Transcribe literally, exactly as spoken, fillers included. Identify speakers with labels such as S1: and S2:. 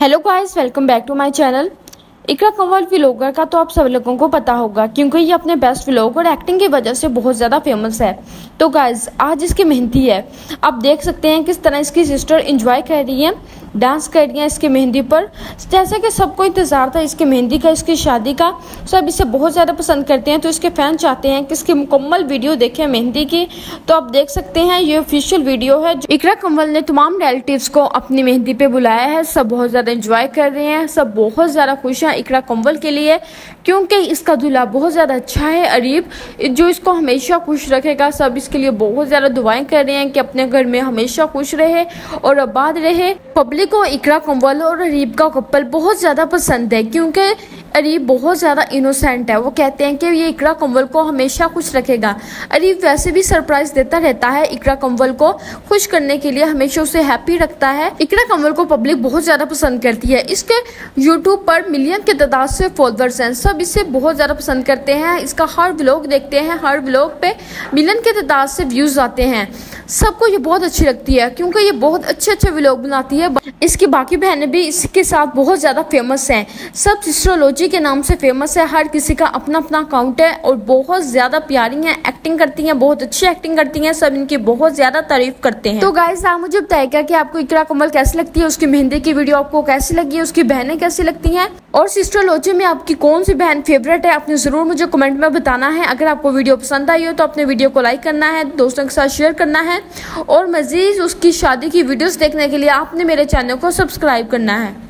S1: Hello guys, welcome back to my channel. Iqra Kanwal vlogger का तो आप सब लोगों को पता होगा क्योंकि ये अपने बेस्ट व्लॉग और एक्टिंग की वजह से बहुत ज़्यादा फेमस है। तो गाइस, आज इसकी मेहंदी है। आप देख सकते हैं किस तरह इसकी सिस्टर एंजॉय कर रही है, डांस कर रही है इसकी मेहंदी पर। जैसे कि सबको इंतज़ार था इसकी मेहंदी का, इसकी शादी का। सब इसे बहुत ज़्यादा पसंद करते हैं, तो इसके फैन चाहते हैं कि इसकी मुकम्मल वीडियो देखें मेहंदी की। तो आप देख सकते हैं ये ऑफिशियल वीडियो है। इकरा कंवल ने तमाम रिलेटिव्स को अपनी मेहंदी पे बुलाया है। सब बहुत ज़्यादा एंजॉय कर रहे हैं, सब बहुत ज़्यादा खुश हैं इकरा कंवल के लिए, क्योंकि इसका दूल्हा बहुत ज़्यादा अच्छा है, अरीब, जो इसको हमेशा खुश रखेगा। सब इसके लिए बहुत ज़्यादा दुआएं कर रहे हैं कि अपने घर में हमेशा खुश रहे और आबाद रहे। पब्लिक को इकरा कंवल और अरीब का कपल बहुत ज़्यादा पसंद है, क्योंकि अरीब बहुत ज़्यादा इनोसेंट है। वो कहते हैं कि ये इकरा कंवल को हमेशा खुश रखेगा। अरीब वैसे भी सरप्राइज देता रहता है इकरा कंवल को खुश करने के लिए, हमेशा उसे हैप्पी रखता है। इकरा कंवल को पब्लिक बहुत ज़्यादा पसंद करती है। इसके यूट्यूब पर मिलियन की तादाद से फॉलोअर्स हैं। सब इसे बहुत ज़्यादा पसंद करते हैं, इसका हर व्लॉग देखते हैं, हर व्लॉग पे मिलियन की तादाद से व्यूज़ आते हैं। सबको ये बहुत अच्छी लगती है क्योंकि ये बहुत अच्छे अच्छे व्लॉग बनाती है। इसकी बाकी बहनें भी इसके साथ बहुत ज़्यादा फेमस हैं। सब सिस्टरोलॉजी के नाम से फेमस है। हर किसी का अपना अपना अकाउंट है और बहुत ज़्यादा प्यारी हैं, एक्टिंग करती हैं, बहुत अच्छी एक्टिंग करती हैं। सब इनकी बहुत ज़्यादा तारीफ करते हैं। तो गाइस, आप मुझे बताइएगा कि आपको इकरा कंवल कैसी लगती है, उसकी मेहंदी की वीडियो आपको कैसी लगी है, उसकी बहनें कैसी लगती हैं, और सिस्टरोलॉजी में आपकी कौन सी बहन फेवरेट है, आपने ज़रूर मुझे कमेंट में बताना है। अगर आपको वीडियो पसंद आई हो तो अपने वीडियो को लाइक करना है, दोस्तों के साथ शेयर करना है, और मज़ीद उसकी शादी की वीडियोस देखने के लिए आपने मेरे चैनल को सब्सक्राइब करना है।